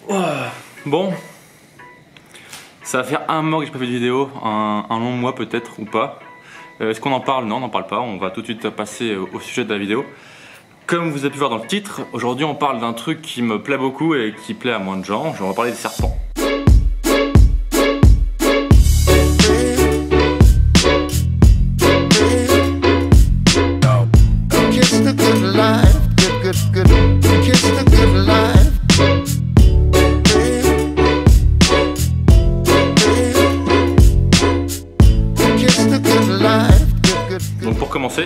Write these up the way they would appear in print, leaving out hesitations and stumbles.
Bon, ça va faire un mois que j'ai pas fait de vidéo, un long mois peut-être ou pas. Est-ce qu'on en parle? Non, on n'en parle pas, on va tout de suite passer au sujet de la vidéo. Comme vous avez pu voir dans le titre, aujourd'hui on parle d'un truc qui me plaît beaucoup et qui plaît à moins de gens. On va parler des serpents. Donc pour commencer,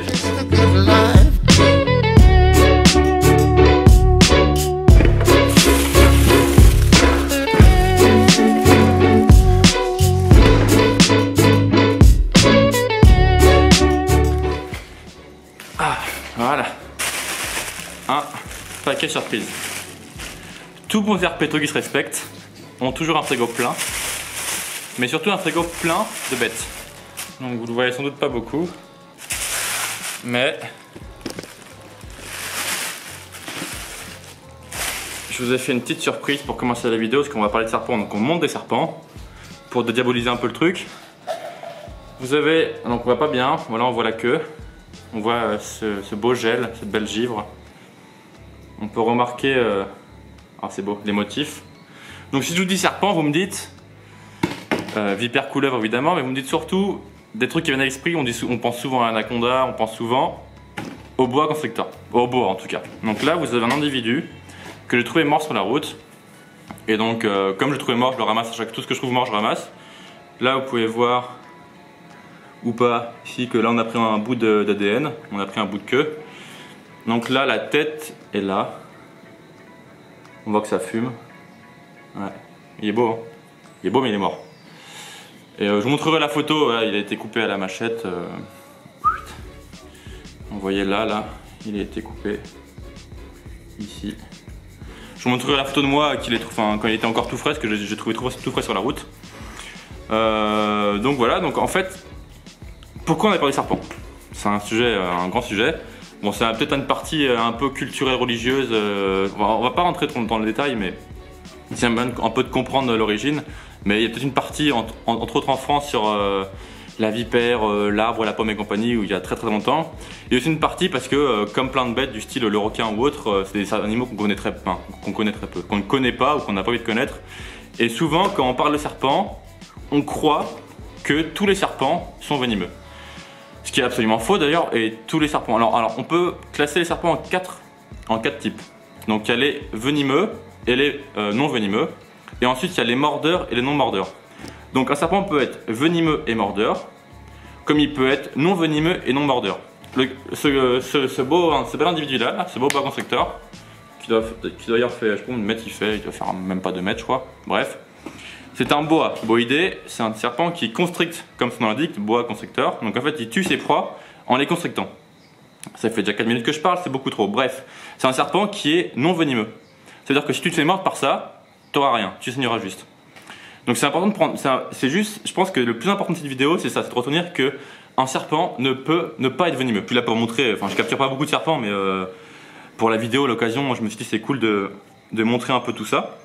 voilà, un paquet surprise. Tous bons herpétos qui se respectent ont toujours un frigo plein, mais surtout un frigo plein de bêtes. Donc vous le voyez sans doute pas beaucoup, mais je vous ai fait une petite surprise pour commencer la vidéo, parce qu'on va parler de serpents. Donc on monte des serpents pour dédiaboliser un peu le truc. Vous avez, donc on voit pas bien, voilà, on voit la queue, on voit ce beau gel, cette belle givre. On peut remarquer, c'est beau, les motifs. Donc si je vous dis serpent, vous me dites vipère, couleuvre évidemment, mais vous me dites surtout des trucs qui viennent à l'esprit. On pense souvent à l'anaconda, on pense souvent au boa constrictor, au boa en tout cas. Donc là vous avez un individu que j'ai trouvé mort sur la route, et donc comme je le trouvais mort, je le ramasse à chaque, tout ce que je trouve mort je ramasse. Là vous pouvez voir ou pas ici que là on a pris un bout d'ADN, on a pris un bout de queue. Donc là la tête est là, on voit que ça fume. Ouais. Il est beau, hein. Il est beau mais il est mort. Et je vous montrerai la photo, voilà, il a été coupé à la machette. Vous voyez là, il a été coupé ici. Je vous montrerai la photo de moi quand il était encore tout frais, parce que j'ai trouvé tout frais sur la route. Donc voilà, donc en fait, pourquoi on a parlé des serpents? C'est un sujet, un grand sujet. Bon, c'est peut-être une partie un peu culturelle, religieuse. On va pas rentrer trop dans le détail, mais c'est un peu de comprendre l'origine. Mais il y a peut-être une partie, entre autres en France, sur la vipère, l'arbre, la pomme et compagnie, où il y a très très longtemps. Il y a aussi une partie parce que, comme plein de bêtes du style le requin ou autre, c'est des animaux qu'on connaît très peu, qu'on ne connaît pas ou qu'on n'a pas envie de connaître. Et souvent, quand on parle de serpents, on croit que tous les serpents sont venimeux. Ce qui est absolument faux d'ailleurs, et tous les serpents. Alors on peut classer les serpents en quatre types. Donc il y a les venimeux et les non venimeux. Et ensuite il y a les mordeurs et les non mordeurs. Donc un serpent peut être venimeux et mordeur, comme il peut être non venimeux et non mordeur. Ce bel individu là, ce beau boa constrictor, qui doit d'ailleurs faire, je sais pas combien de mètres il doit faire même pas 2 mètres je crois, bref. C'est un boa boïdé, c'est un serpent qui constricte, comme son nom l'indique, boa constrictor. Donc en fait il tue ses proies en les constrictant. Ça fait déjà 4 minutes que je parle, c'est beaucoup trop. Bref, c'est un serpent qui est non venimeux. C'est-à-dire que si tu te fais mordre par ça, t'auras rien, tu saigneras juste. Donc c'est important de prendre, c'est juste, je pense que le plus important de cette vidéo c'est ça, c'est de retenir que un serpent ne peut ne pas être venimeux. Puis là pour montrer, enfin je capture pas beaucoup de serpents, mais pour la vidéo, l'occasion, je me suis dit c'est cool de montrer un peu tout ça.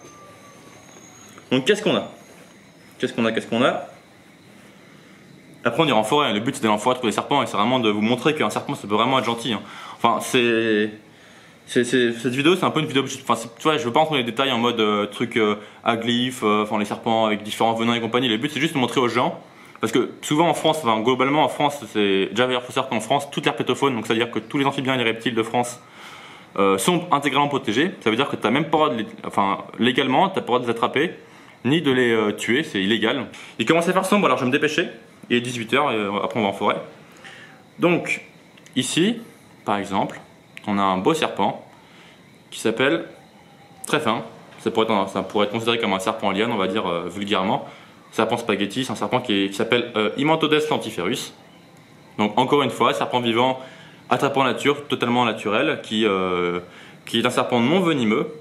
Donc qu'est-ce qu'on a? Qu'est-ce qu'on a? Après on ira en forêt, le but c'est d'aller en forêt trouver des serpents et c'est vraiment de vous montrer qu'un serpent ça peut vraiment être gentil. Hein. Enfin cette vidéo c'est un peu une vidéo, enfin tu vois je veux pas rentrer dans les détails en mode truc à glyphes, enfin les serpents avec différents venins et compagnie. Le but c'est juste de montrer aux gens, parce que souvent en France, enfin globalement en France, c'est déjà d'ailleurs faut savoir qu'en France toute l'herpétofaune, donc c'est à dire que tous les amphibiens et les reptiles de France sont intégralement protégés. Ça veut dire que t'as même pas le droit enfin légalement t'as pas le droit de les attraper ni de les tuer, c'est illégal. Il commence à faire sombre, alors je vais me dépêcher. Il est 18 h et après on va en forêt. Donc ici, par exemple, on a un beau serpent qui s'appelle très fin. Ça pourrait être considéré comme un serpent liane, on va dire vulgairement. Serpent spaghetti, c'est un serpent qui s'appelle Himanthodes lantiferus. Donc encore une fois, serpent vivant, attrapant nature, totalement naturel, qui est un serpent non venimeux.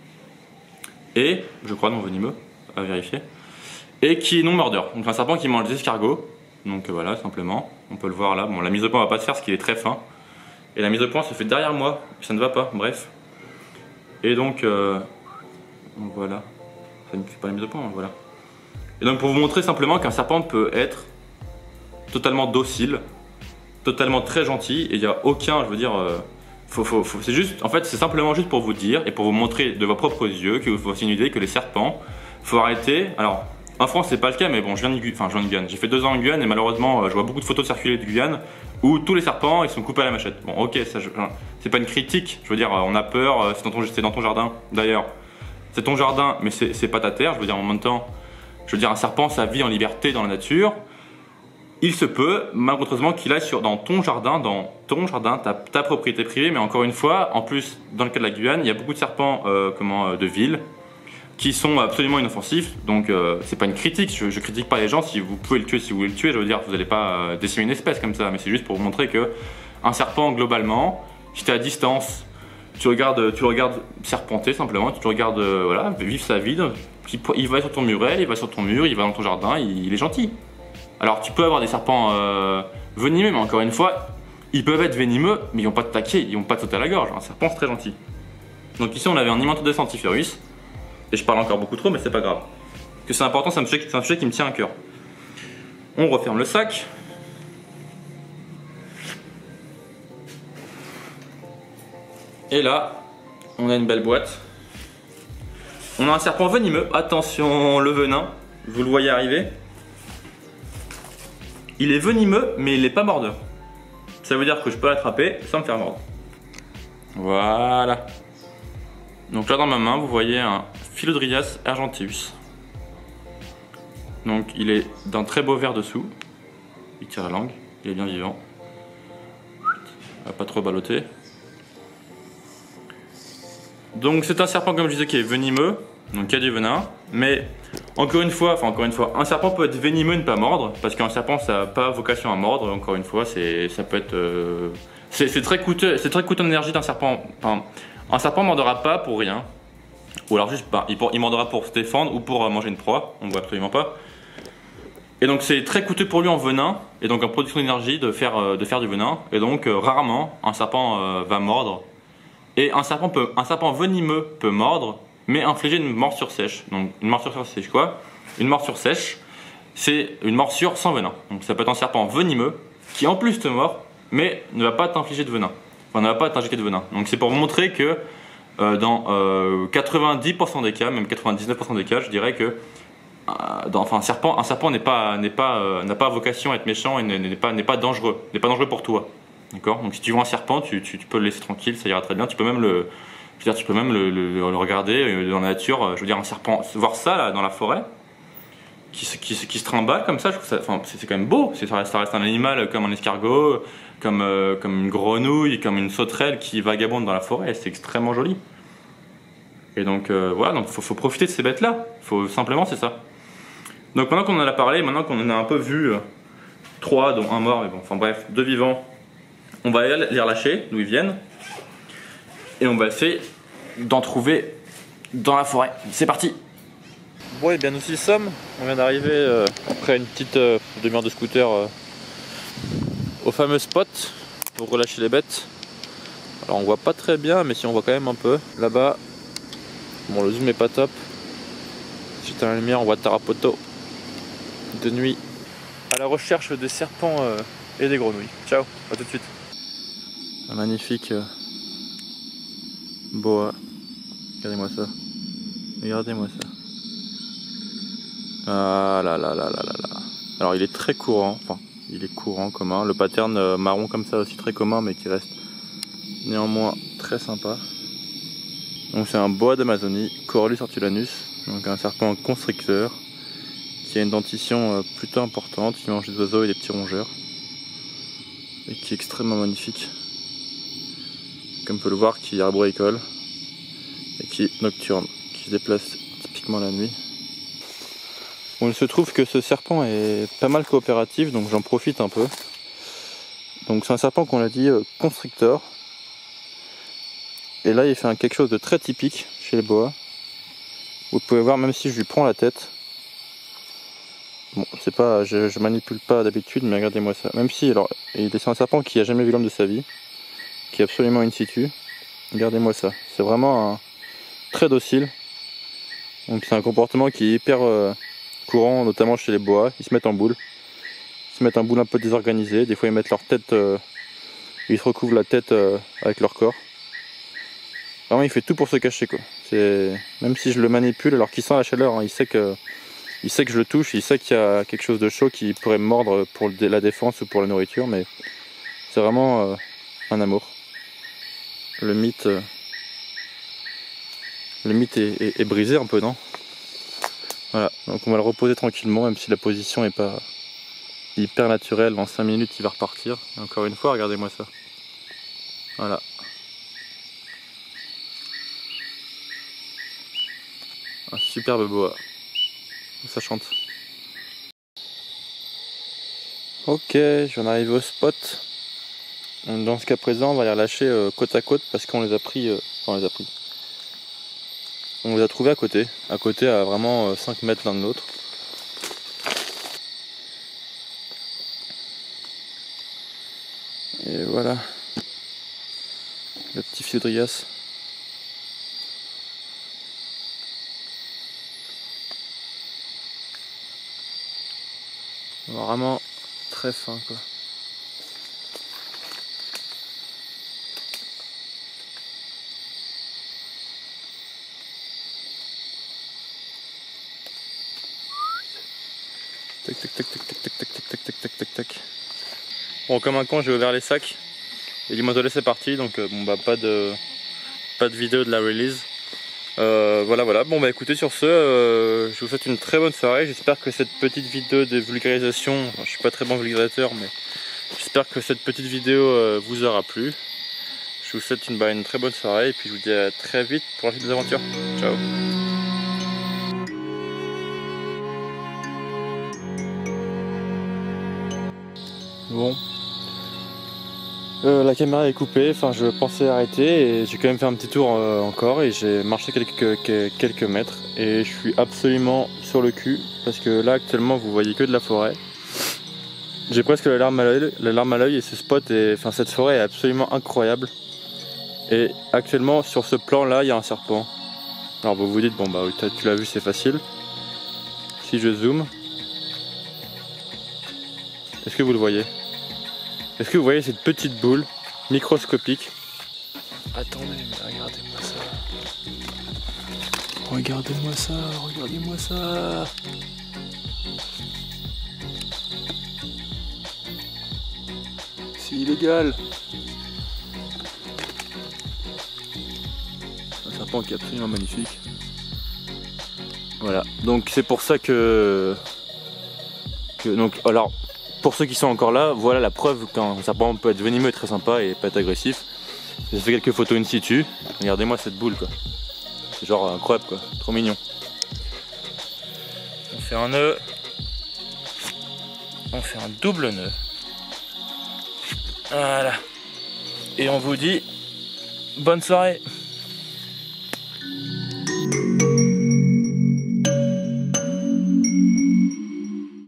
Et, je crois non venimeux, à vérifier, et qui est non mordeur. Donc un serpent qui mange des escargots. Donc voilà, simplement, on peut le voir là. Bon, la mise au point on va pas se faire parce qu'il est très fin. Et la mise au point se fait derrière moi, ça ne va pas, bref. Et donc, voilà. c'est pas la mise au point, voilà. Et donc pour vous montrer simplement qu'un serpent peut être totalement docile, totalement très gentil, et il n'y a aucun, je veux dire, c'est juste, en fait c'est simplement juste pour vous dire et pour vous montrer de vos propres yeux que vous voici une idée que les serpents, faut arrêter. Alors en France c'est pas le cas, mais bon, je viens de Guyane, j'ai fait 2 ans en Guyane et malheureusement je vois beaucoup de photos circuler de Guyane où tous les serpents ils sont coupés à la machette. Bon ok, c'est pas une critique, je veux dire on a peur, c'est dans ton jardin d'ailleurs, c'est ton jardin mais c'est pas ta terre, je veux dire en même temps, je veux dire un serpent ça vit en liberté dans la nature. Il se peut, malheureusement, qu'il aille dans ton jardin, ta propriété privée, mais encore une fois, en plus, dans le cas de la Guyane, il y a beaucoup de serpents de ville qui sont absolument inoffensifs, donc c'est pas une critique, je critique pas les gens, si vous pouvez le tuer, si vous voulez le tuer, je veux dire, vous n'allez pas décimer une espèce comme ça, mais c'est juste pour vous montrer que un serpent, globalement, si tu es à distance, tu le regardes serpenter simplement, tu le regardes voilà, vivre sa vie, il va sur ton muret, il va sur ton mur, il va dans ton jardin, il est gentil. Alors tu peux avoir des serpents venimeux, mais encore une fois, ils peuvent être venimeux, mais ils vont pas te taquer, ils vont pas te sauter à la gorge. Un serpent c'est très gentil. Donc ici on avait un Imantodus antiferus, et je parle encore beaucoup trop, mais c'est pas grave. Parce que c'est important, c'est un sujet qui me tient à cœur. On referme le sac. Et là, on a une belle boîte. On a un serpent venimeux, attention le venin, vous le voyez arriver. Il est venimeux, mais il n'est pas mordeur. Ça veut dire que je peux l'attraper sans me faire mordre. Voilà. Donc là dans ma main, vous voyez un Philodrias argenteus. Donc il est d'un très beau vert dessous. Il tire la langue, il est bien vivant. Il va pas trop balloter. Donc c'est un serpent, comme je disais, qui est venimeux, donc qui a du venin, mais encore une fois, un serpent peut être venimeux et ne pas mordre, parce qu'un serpent ça n'a pas vocation à mordre, encore une fois, ça peut être... c'est très coûteux en énergie d'un serpent. Enfin, un serpent ne mordra pas pour rien, ou alors juste pas, il mordra pour se défendre ou pour manger une proie, on ne voit absolument pas. Et donc c'est très coûteux pour lui en venin, et donc en production d'énergie de faire du venin, et donc rarement un serpent va mordre. Et un serpent venimeux peut mordre, mais infliger une morsure sèche. Donc une morsure sèche quoi? Une morsure sèche, c'est une morsure sans venin. Donc ça peut être un serpent venimeux qui en plus te mord, mais ne va pas t'infliger de venin. Enfin, ne va pas t'injecter de venin. Donc c'est pour vous montrer que dans 90% des cas, même 99% des cas, je dirais que un serpent n'a pas vocation à être méchant et n'est pas dangereux. N'est pas dangereux pour toi. D'accord. Donc si tu vois un serpent, tu peux le laisser tranquille, ça ira très bien. Tu peux même le regarder dans la nature. Je veux dire, un serpent, voir ça là dans la forêt, qui se trimballe comme ça, je trouve ça, enfin, c'est quand même beau. Ça reste un animal comme un escargot, comme une grenouille, comme une sauterelle qui vagabonde dans la forêt. C'est extrêmement joli. Et donc voilà, donc faut profiter de ces bêtes là. Simplement c'est ça. Donc maintenant qu'on en a parlé, maintenant qu'on en a un peu vu 3 dont un mort, mais bon, enfin bref, 2 vivants. On va les relâcher d'où ils viennent et on va essayer d'en trouver dans la forêt. C'est parti! Bon et bien nous y sommes, on vient d'arriver après une petite demi-heure de scooter au fameux spot pour relâcher les bêtes. Alors on voit pas très bien mais si on voit quand même un peu. Là-bas, bon le zoom est pas top. Si t'as la lumière on voit Tarapoto de nuit à la recherche des serpents et des grenouilles. Ciao, à tout de suite. Un magnifique boa. Regardez-moi ça. Regardez-moi ça. Ah là là là là là là. Alors il est très courant. Enfin, il est courant, commun. Le pattern marron comme ça aussi très commun, mais qui reste néanmoins très sympa. Donc c'est un boa d'Amazonie, Corylus hortulanus. Donc un serpent constricteur qui a une dentition plutôt importante, qui mange des oiseaux et des petits rongeurs. Et qui est extrêmement magnifique. Comme on peut le voir, qui est arboricole et qui est nocturne, qui se déplace typiquement la nuit. Bon, il se trouve que ce serpent est pas mal coopératif, donc j'en profite un peu. Donc c'est un serpent qu'on l'a dit constrictor. Et là il fait quelque chose de très typique chez les boas. Vous pouvez voir, même si je lui prends la tête. Bon, c'est pas, je manipule pas d'habitude, mais regardez-moi ça. Même si, alors, c'est un serpent qui a jamais vu l'homme de sa vie, qui est absolument in situ. Regardez-moi ça. C'est vraiment très docile. Donc c'est un comportement qui est hyper courant, notamment chez les boas. Ils se mettent en boule. Ils se mettent en boule un peu désorganisée. Des fois ils mettent leur tête, ils se recouvrent la tête avec leur corps. Vraiment il fait tout pour se cacher quoi. Même si je le manipule alors qu'il sent la chaleur, hein, il sait que je le touche, il sait qu'il y a quelque chose de chaud qui pourrait me mordre pour la défense ou pour la nourriture, mais c'est vraiment un amour. Le mythe est brisé un peu, non? Voilà, donc on va le reposer tranquillement, même si la position n'est pas hyper naturelle. Dans 5 minutes il va repartir. Et encore une fois, regardez-moi ça. Voilà. Un superbe boa. Ça chante. Ok, je viens d'arriver au spot. Dans ce cas présent, on va les relâcher côte à côte parce qu'on les a pris. On les a trouvés à côté à vraiment 5 mètres l'un de l'autre. Et voilà, le petit Phiodrias. Vraiment très fin quoi. Tac tac tac tac tac tac tac tac tac tac tac tac. Bon, comme un con, j'ai ouvert les sacs et l'immodelé c'est parti, donc bon bah pas de vidéo de la release. Voilà. Bon bah écoutez, sur ce, je vous souhaite une très bonne soirée. J'espère que cette petite vidéo de vulgarisation, je suis pas très bon vulgarisateur, mais j'espère que cette petite vidéo vous aura plu. Je vous souhaite une très bonne soirée et puis je vous dis à très vite pour la suite des aventures. Ciao. Bon, la caméra est coupée, enfin je pensais arrêter et j'ai quand même fait un petit tour encore et j'ai marché quelques mètres et je suis absolument sur le cul parce que là actuellement vous voyez que de la forêt. J'ai presque la larme à l'œil et ce spot cette forêt est absolument incroyable. Et actuellement sur ce plan là il y a un serpent. Alors vous vous dites bon bah oui, tu l'as vu, c'est facile. Si je zoome, est-ce que vous le voyez? Est-ce que vous voyez cette petite boule microscopique? Attendez, mais regardez-moi ça. Regardez-moi ça. C'est illégal. Un serpent qui est absolument magnifique. Voilà, donc c'est pour ça donc alors pour ceux qui sont encore là, voilà la preuve qu'un serpent peut être venimeux et très sympa et pas être agressif. J'ai fait quelques photos in situ. Regardez-moi cette boule quoi. C'est genre incroyable quoi, trop mignon. On fait un nœud. On fait un double nœud. Voilà. Et on vous dit bonne soirée.